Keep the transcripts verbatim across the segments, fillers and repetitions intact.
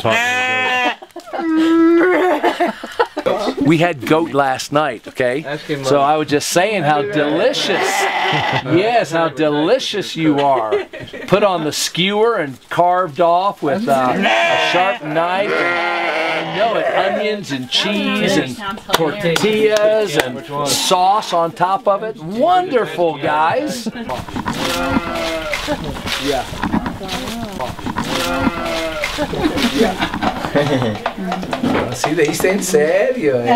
talking goat. We had goat last night, okay? So I was just saying how delicious, yes, how delicious you are. Put on the skewer and carved off with uh, a sharp knife. And I know it, onions and cheese and tortillas and sauce on top of it. Wonderful, guys. Yeah. Sí, le hice en serio. Eh.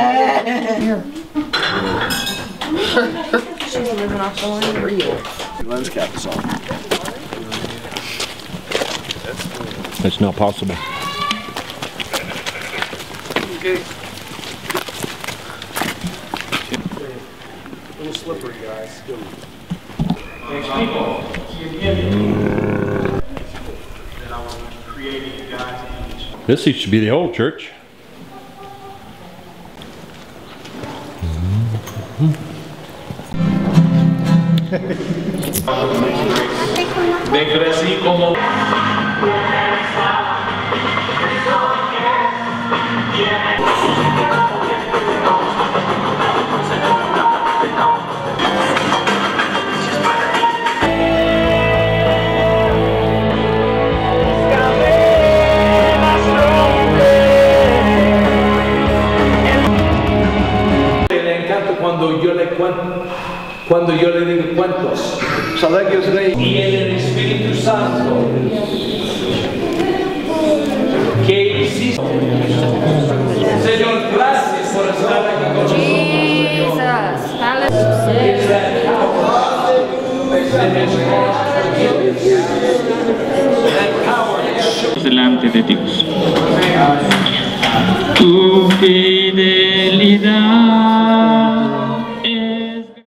She's living off the line real. Lens cap is on. That's not possible. Okay. A little slippery, guys. Next people. That I was creating God's image. This used to be the old church. Me crecí como le encanta cuando yo le cuento. Cuando yo le digo cuentos, y en el Espíritu Santo, que hiciste. Señor, gracias por estar aquí con nosotros. Delante de Dios. Tu fidelidad